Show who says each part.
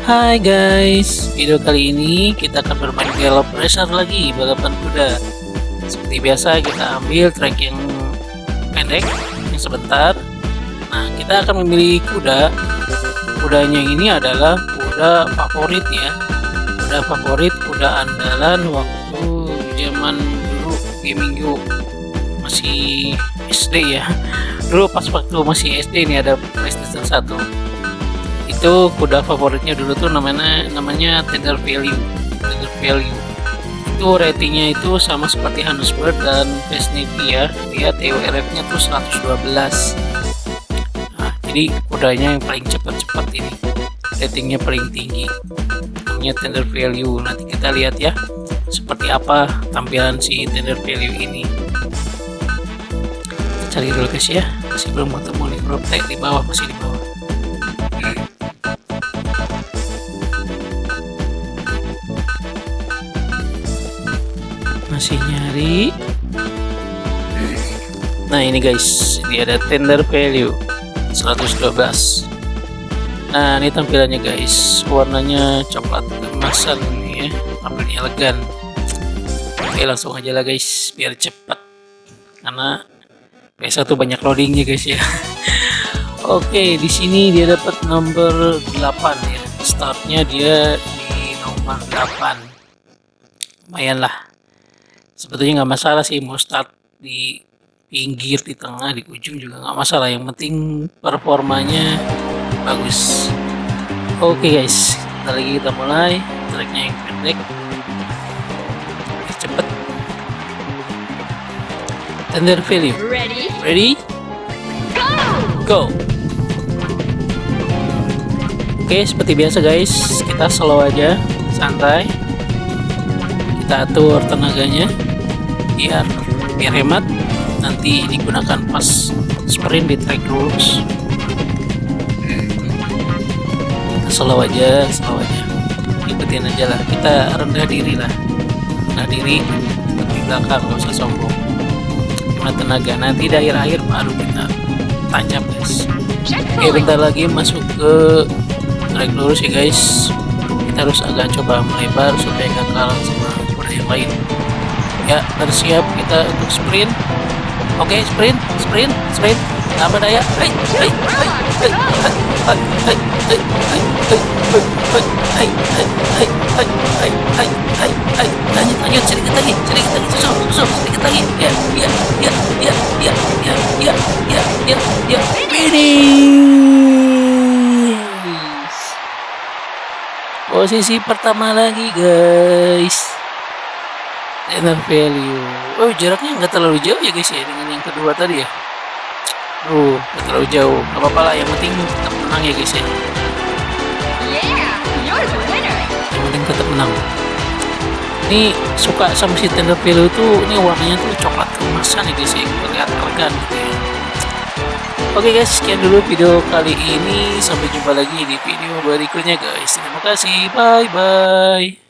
Speaker 1: Hai guys, video kali ini kita akan bermain Gallop Racer lagi, balapan kuda. Seperti biasa kita ambil trek yang pendek, yang sebentar. Nah, kita akan memilih kuda. Kudanya ini adalah kuda favorit ya. Kuda favorit, kuda andalan waktu zaman dulu gaming masih SD ya. Dulu pas waktu masih SD ini ada PlayStation 1. Itu kuda favoritnya dulu tuh namanya Tender Value. Itu ratingnya itu sama seperti Hanusberg dan Vesnivi ya. Dia TORF nya tuh 112. Nah, jadi kudanya yang paling cepat ini, ratingnya paling tinggi, namanya Tender Value. Nanti kita lihat ya seperti apa tampilan si Tender Value ini. Kita cari dulu guys ya, masih belum ketemu nih bro. Di bawah, masih di bawah. Masih nyari. Nah ini guys, ini ada Tender Value 112. Nah ini tampilannya guys, warnanya coklat kemasan ya, tampilnya elegan. Oke langsung aja lah guys, biar cepat karena PS1 tuh banyak loadingnya guys ya. Oke, di sini dia dapat nomor 8 ya, startnya dia di nomor 8. Lumayan lah, sebetulnya nggak masalah sih mau start di pinggir, di tengah, di ujung juga nggak masalah, yang penting performanya bagus. Oke guys, bentar lagi kita mulai treknya yang pendek, cepet. Tender Value, ready go. Oke, seperti biasa guys, kita slow aja, santai. Kita atur tenaganya biar hemat, nanti digunakan pas sprint di track rules. Kita slow aja, ikutin aja lah, kita rendah diri di belakang, gak usah sombong, hemat tenaga, nanti di akhir baru kita tancap guys. Oke, bentar lagi masuk ke track lurus ya guys. Kita harus agak coba melebar supaya gak kalah sama kuda yang lain ya. Bersiap kita untuk sprint. Oke, sprint tambah daya. Lanjut sedikit lagi, susul sedikit lagi ya. Finish. Posisi pertama lagi guys, Tender Value. Oh, jaraknya nggak terlalu jauh ya guys ya dengan yang kedua tadi ya. Nggak terlalu jauh, nggak apa-apa lah, yang penting tetap menang ya guys ya. Yang penting tetap menang. Ini suka sama si Tender Value tuh, ini warnanya tuh coklat keemasan ya guys ya, terlihat elegan gitu ya. Oke guys, sekian dulu video kali ini, sampai jumpa lagi di video berikutnya guys. Terima kasih, bye bye.